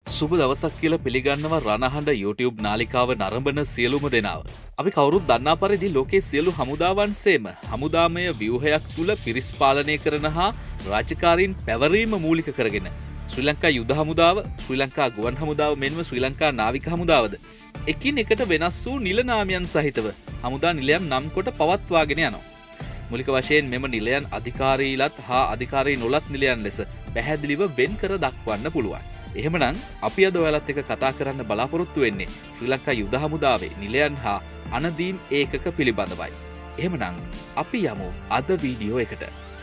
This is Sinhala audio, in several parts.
සුබ දවසක් කියලා පිළිගන්නවා රණහඬ YouTube නාලිකාව නරඹන සියලුම දෙනාව. අපි කවුරුත් දන්නා පරිදි ලෝකයේ සියලු හමුදාවන්සේම හමුදාමය ව්‍යුහයක් තුල පිරිස් පාලනය කරන හා රාජකාරීන් පැවරීම මූලික කරගෙන ශ්‍රී ලංකා යුද හමුදාව, ශ්‍රී ලංකා ගුවන් හමුදාව මෙන්ම ශ්‍රී ලංකා නාවික හමුදාවද එකින් එකට වෙනස් වූ නිල නාමයන් සහිතව හමුදා නිලයන් නම් කොට පවත්වාගෙන යනවා. මූලික වශයෙන් මෙම නිලයන් අධිකාරීලත් හා අධිකාරී නොලත් නිලයන් ලෙස පැහැදිලිව වෙන් කර දක්වන්න පුළුවන්. එහෙමනම් අපි අද ඔයාලත් එක්ක කතා කරන්න බලාපොරොත්තු වෙන්නේ ශ්‍රී ලංකා යුද හමුදාවේ නිලයන් හා අනදීම් ඒකක පිළිබඳවයි. එහෙමනම් අපි යමු අද වීඩියෝ එකට.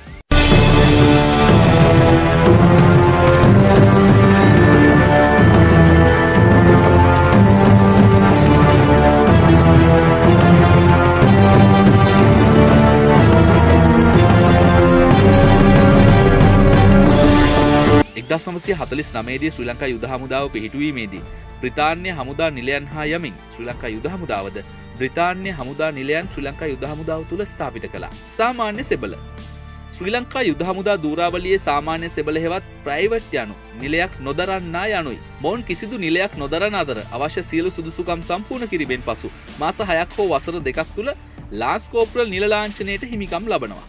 දී ශ්‍රී ලංකා යුද හමුදාව පිහිටුවීමේදී බ්‍රිතාන්‍ය හමුදා නිලයන් හා යමින් ශ්‍රී ලංකා යුද හමුදාවද බ්‍රිතාන්‍ය හමුදා නිලයන් ශ්‍රී ලංකා යුද හමුදාව තුළ ස්ථාපිත කළා. සාමාන්‍ය සෙබළ ශ්‍රී ලංකා යුද හමුදා දූරාවලියේ සාමාන්‍ය සෙබළ හෙවත් ප්‍රයිවට් යනු නිලයක් නොදරන්නා යනුයි. මොවුන් කිසිදු නිලයක් නොදරන අතර අවශ්‍ය සියලු සුදුසුකම් සම්පූර්ණ කිරීමෙන් පසු මාස 6ක් හෝ වසර 2ක් තුළ ලාන්ස් කෝප්‍රල් නිල ලාංඡනයට හිමිකම් ලබනවා.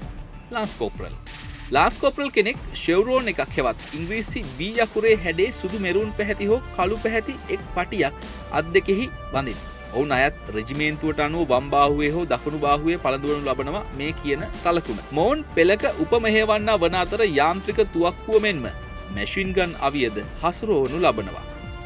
ලාන්ස් කෝප්‍රල් කෙනෙක් ෂෙව්රෝන් එකක් හෙවත් ඉංග්‍රීසි V යකුරේ හැඩේ සුදු මෙරුන් පැහැති හෝ කළු පැහැති එක් පටියක් අත් දෙකෙහි බඳින. ඔවුන් අයත් රෙජිමේන්තුවට අනුව වම් බාහුවේ හෝ දකුණු බාහුවේ පළඳවනු ලබනවා මේ කියන සලකුණ. මොවුන් පෙළක උපමෙහෙවන්නා වන අතර යාන්ත්‍රික තුවක්කුව මෙන්ම මැෂින් ගන් අවියද හසුරවනු ලබනවා.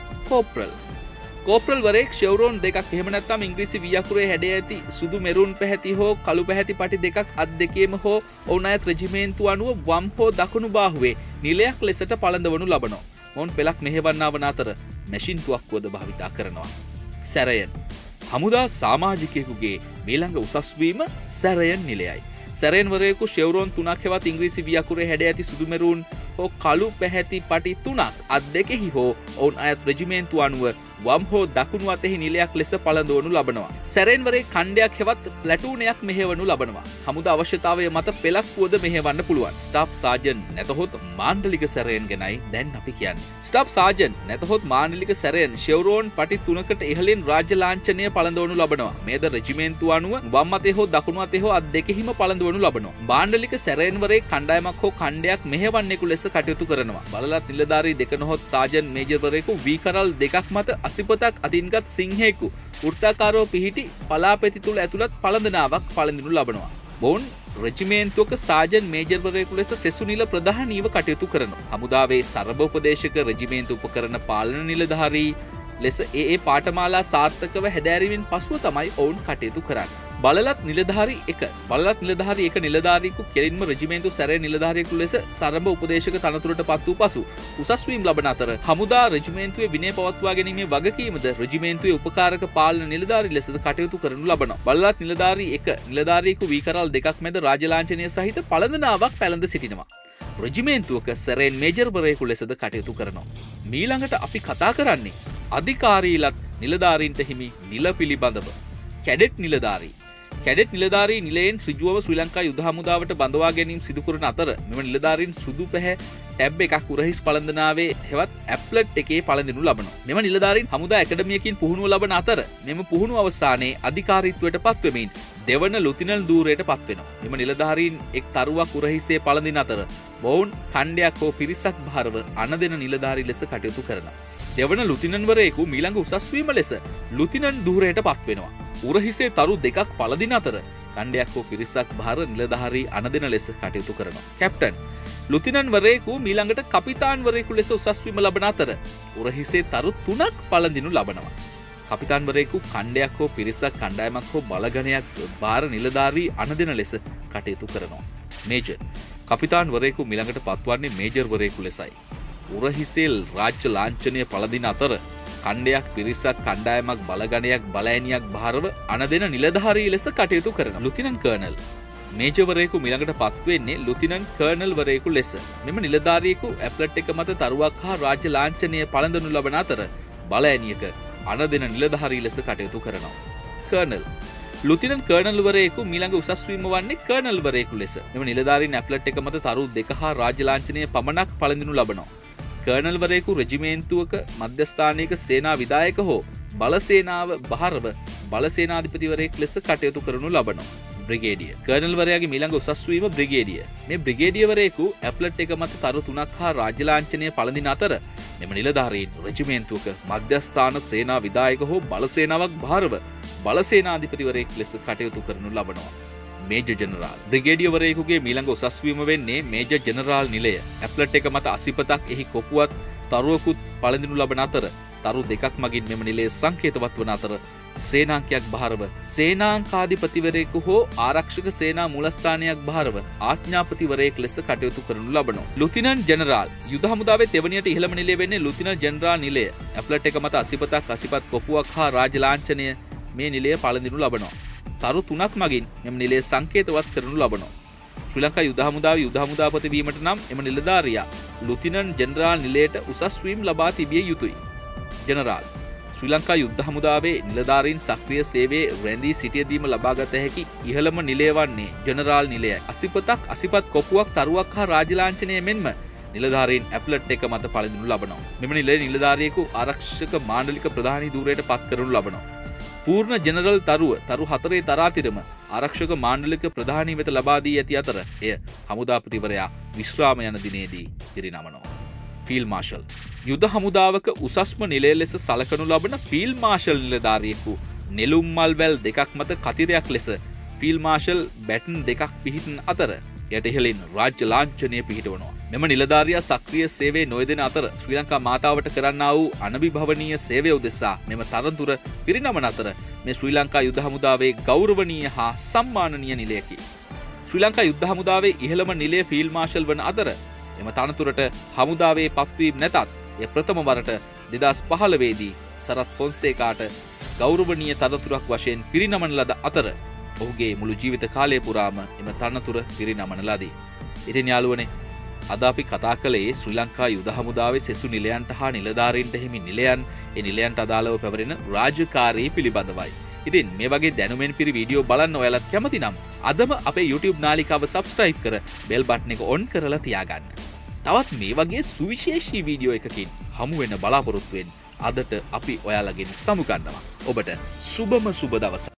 කෝප්‍රල් වරේක් ෂෙව්රෝන් දෙකක් එහෙම නැත්නම් ඉංග්‍රීසි V අකුරේ හැඩේ ඇති සුදු මෙරුන් පැහැති හෝ කළු පැහැති පටි දෙකක් අත් දෙකේම හෝ ඔවුන් අයත් රෙජිමේන්තුව අනුව වම් හෝ දකුණු බාහුවේ නිලයක් ලෙසට පළඳවනු ලබනවා. මොවුන් පෙළක් මෙහෙවන්නා වන අතර මැෂින් තුවක්කුවද භාවිතා කරනවා. සැරයන් හමුදා සමාජිකයෙකුගේ මීළඟ උසස් වීම සැරයන් නිලයයි. සැරයන් වරයෙකු ෂෙව්රෝන් 3ක් හෙවත් ඉංග්‍රීසි V අකුරේ හැඩ ඇති සුදු මෙරුන් හෝ කළු පැහැති පටි 3ක් අත් දෙකෙහි හෝ ඔවුන් අයත් රෙජිමේන්තුව අනුව වම් හෝ දකුණු අතෙහි නිලයක් ලෙස පළඳවනු ලබනවා. සැරයන් වරේ ඛණ්ඩයක් හෙවත් ප්ලැටූනයක් මෙහෙවනු ලබනවා. හමුදා අවශ්‍යතාවය මත පෙළක් පුවද මෙහෙවන්න පුළුවන්. ස්ටාෆ් සාජන් නැතහොත් මාණ්ඩලික සැරයන් ගැනයි දැන් අපි කියන්නේ. ස්ටාෆ් සාජන් නැතහොත් මාණ්ඩලික සැරයන් ෂෙව්රෝන් පටි 3කට ඉහළින් රාජ්‍ය ලාංඡනය පළඳවනු ලබනවා. මේද රෙජිමේන්තුව අනුව වම් අතේ හෝ දකුණු අතේ හෝ අත් දෙකෙහිම පළඳවනු ලබනවා. මාණ්ඩලික සැරයන් වරේ කණ්ඩායමක් හෝ ඛණ්ඩයක් මෙහෙවන්නෙකු ලෙස කටයුතු කරනවා. බලලත් නිලධාරී දෙක නොහොත් සාජන් මේජර් වරයෙකු V කරල් දෙකක් මත අසිපතක් අතින්ගත් සිංහෙකු වෘත්තාකාරව පිහිටි පලාපෙති තුල ඇතුළත් පළඳනාවක් පළඳිනු ලබනවා. මොවුන් රෙජිමේන්තුවක සාජන් මේජර්වරයෙකු ලෙස සෙසු නිල ප්‍රධානීව කටයුතු කරනවා. හමුදාවේ සර්වෝපදේශක රෙජිමේන්තු උපකරණ පාලන නිලධාරී ලෙස ඒ පාඨමාලා සාර්ථකව හැදෑරීමෙන් පසුව තමයි ඔවුන් කටයුතු කරන්නේ. බලලත් නිලධාරී 1 නිලධාරියෙකු කෙලින්ම රෙජිමේන්තු සැරේ නිලධාරියෙකු ලෙස සරඹ උපදේශක තනතුරට පත් වූ පසු උසස් වීම ලබන අතර හමුදා රෙජිමේන්තුවේ විනය පවත්වා ගැනීමේ වගකීමද රෙජිමේන්තුවේ උපකාරක පාලන නිලධාරී ලෙසද කටයුතු කරනු ලබනවා. බලලත් නිලධාරී 1 නිලධාරියෙකු V කරල් දෙකක් මැද රාජ්‍ය ලාංඡනය සහිත පළඳනාවක් පැළඳ සිටිනවා. රෙජිමේන්තුවක සැරෙන් මේජර්වරයෙකු ලෙසද කටයුතු කරනවා. මීළඟට අපි කතා කරන්නේ අධිකාරීලත් නිලධාරීන්ට හිමි නිල පිළිබඳව. කැඩෙට් නිලධාරී නිලයෙන් ඍජුවම ශ්‍රී ලංකා යුද හමුදාවට බඳවා ගැනීම සිදු කරන අතර මෙම නිලධාරීන් සුදු පැහැ ටැබ් එකක් උරහිස් පළඳනාවේ හෙවත් ඇප්ලට් එකේ පළඳිනු ලබනවා. මෙම නිලධාරීන් හමුදා ඇකඩමියකින් පුහුණුව ලබන අතර මෙම පුහුණුව අවසානයේ අධිකාරීත්වයට පත්වෙමින් දෙවන ලුතිනල් ධූරයට පත්වෙනවා. මෙම නිලධාරීන් එක් තරුවක් උරහිසේ පළඳින අතර මොවුන් ඛණ්ඩයක් හෝ පිරිසක් භාරව අනදෙන නිලධාරී ලෙස කටයුතු කරනවා. දෙවන ලුතිනන්වරයෙකු මීළඟ උසස් වීම ලෙස ලුතිනන් ධූරයට පත්වෙනවා. උරහිසේ තරු දෙකක් පළදින අතර ඛණ්ඩයක් හෝ පිරිසක් භාර නිලධාරී අනදෙන ලෙස කටයුතු කරනවා. කැප්ටන් ලුතිනන් වරයෙකු මීළඟට කපිතාන් වරයෙකු ලෙස උසස් වීම ලබන අතර උරහිසේ තරු 3ක් පළඳිනු ලබනවා. කපිතාන් වරයෙකු ඛණ්ඩයක් හෝ පිරිසක් කණ්ඩායමක් හෝ බලගණයක් භාර නිලධාරී අනදෙන ලෙස කටයුතු කරනවා. මේජර් කපිතාන් වරයෙකු මීළඟට පත්වන්නේ මේජර් වරයෙකු ලෙසයි. උරහිසේ රාජ්‍ය ලාංඡනය පළදින අතර ඛණ්ඩයක් පිරිසක් කණ්ඩායමක් බලගණයක් බලෑනියක් භාරව අනදෙන නිලධාරී ලෙස කටයුතු කරන ලුතිනන් කර්නල් මේජර්වරයෙකු මීළඟට පත්වෙන්නේ ලුතිනන් කර්නල් වරයෙකු ලෙස. මෙම නිලධාරියෙකු ඇප්ලට් එක මත තරුවක් හා රාජ්‍ය ලාංඡනය පළඳනු ලබන අතර බලෑනියක අනදෙන නිලධාරී ලෙස කටයුතු කරනවා. කර්නල් ලුතිනන් කර්නල්වරයෙකු මීළඟ උසස් වීම වන්නේ කර්නල්වරයෙකු ලෙස. මෙම නිලධාරීන් ඇප්ලට් එක මත තරු 2 හා රාජ්‍ය ලාංඡනය පමණක් පළඳිනු ලබනවා. කර්නල්වරයෙකු රෙජිමේන්තුවක මධ්‍යස්ථානයක සේනා විධායක හෝ බලසේනාව භාරව බලසේනාධිපතිවරයෙක් ලෙස කටයුතු කරනු ලබනවා. බ්‍රිගේඩිය. කර්නල්වරයාගේ මීළඟ උසස් වීම බ්‍රිගේඩිය. මේ බ්‍රිගේඩියවරයෙකු ඇප්ලට් එක මත තරු 3ක් හා රාජ්‍ය ලාංඡනය පළඳින අතර මෙම නිලධාරීන් රෙජිමේන්තුවක මධ්‍යස්ථාන සේනා විධායක හෝ බලසේනාවක් භාරව බලසේනාධිපතිවරයෙක් ලෙස කටයුතු කරනු ලබනවා. Major general. බ්‍රිගේඩියවරයෙකුගේ මීළඟ උසස් වීම වෙන්නේ මේජර් ජෙනරාල් නිලය. ඇප්ලට් එක මත අසිපතක් එහි කොපුවත් තරුවකුත් පළඳිනු ලබන අතර තරු දෙකක් මගින් මෙම නිලය සංකේතවත් වන අතර සේනාංකයක් භාරව සේනාංකාධිපතිවරයෙකු හෝ ආරක්ෂක සේනා මූලස්ථානයක් භාරව ආඥාපතිවරයෙක් ලෙස කටයුතු කරනු ලබනවා. Lieutenant general. යුද හමුදාවේ තෙවනියට ඉහළම නිලය වෙන්නේ ලුතිනන්ට් ජෙනරාල් නිලය. ඇප්ලට් එක මත අසිපතක් අසිපත් කොපුවක් හා රාජ්‍ය ලාංඡනය මේ නිලය පළඳිනු ලබනවා. තරු 3ක් මගින් මෙම නිලය සංකේතවත් කරනු ලබනවා. ශ්‍රී ලංකා යුද හමුදාවේ යුද හමුදාපති වීමට නම් එම නිලධාරියා ලුතිනන්ට් ජෙනරාල් නිලයට උසස් වීම ලබා තිබිය යුතුයි. ජෙනරාල්. ශ්‍රී ලංකා යුද්ධ හමුදාවේ නිලධාරීන් සක්‍රිය සේවයේ රැඳී සිටියදීම ලබාගත හැකි ඉහළම නිලය වන්නේ ජෙනරාල් නිලයයි. අසිපතක් අසිපත් කොපුවක් තරුවක් හා රාජ්‍ය ලාංඡනය මෙන්ම නිලධාරීන් ඇප්ලට් එක මත පළඳිනු ලබනවා. මෙම නිලයේ නිලධාරියෙකු ආරක්ෂක මාණ්ඩලික ප්‍රධානී ධූරයට පත් කරනු ලබනවා. පූර්ණ ජෙනරල් තරුව තරු 4 තරාතිරම ආරක්ෂක මාණ්ඩලික ප්‍රධානී වෙත ලබා දී ඇති අතර එය හමුදාපතිවරයා විශ්‍රාම යන දිනේදී පිරිනමනවා. Field marshal. යුද හමුදාවක උසස්ම නිලය ලෙස සලකනු ලබන ෆීල්ඩ් මාර්ෂල් නිලධාරියෙකු නෙළුම් මල් වැල් දෙකක් මත කතිරයක් ලෙස ෆීල්ඩ් මාර්ෂල් බැටන් දෙකක් පිහිටන අතර යට ඉහළින් රාජ්‍ය ලාංඡනය පිහිටවනවා. මෙම නිලධාරියා සක්‍රිය සේවයේ නොයදෙන අතර ශ්‍රී ලංකා මාතාවට කරන්නා වූ අනවිභවනීය සේවය උදෙසා මෙම තරතුර පිරිනමන අතර මේ ශ්‍රී ලංකා යුද හමුදාවේ ගෞරවනීය හා සම්මානනීය නිලයකි. ශ්‍රී ලංකා යුද හමුදාවේ ඉහළම නිලය ෆීල්ඩ් මාර්ෂල් වන අතර එම තනතුරට හමුදාවේ පත්වීම නැතත් එය ප්‍රථම වරට 2015 දී සරත් ෆොන්සේකාට ගෞරවනීය තනතුරක් වශයෙන් පිරිනමන ලද අතර ඔහුගේ මුළු ජීවිත කාලය පුරාම එම තනතුර පිරිනමන ලදී. ඉතින් යාළුවනේ අද අපි කතා කළේ ශ්‍රී ලංකා යුද හමුදාවේ සෙසු නිලයන්ට හා නිලධාරීන්ට හිමි නිලයන් ඒ නිලයන්ට අදාළව පැවරෙන රාජකාරී පිළිබඳවයි. ඉතින් මේ වගේ දැනුමෙන් පිරි වීඩියෝ බලන්න ඔයාලත් කැමති නම් අදම අපේ YouTube නාලිකාව subscribe කර bell button එක on කරලා තියාගන්න. තවත් මේ වගේ සුවිශේෂී වීඩියෝ එකකින් හමු වෙන බලාපොරොත්තු වෙන්න අදට අපි ඔයාලගෙන් සමුගන්නවා. ඔබට සුබම සුබ දවසක්.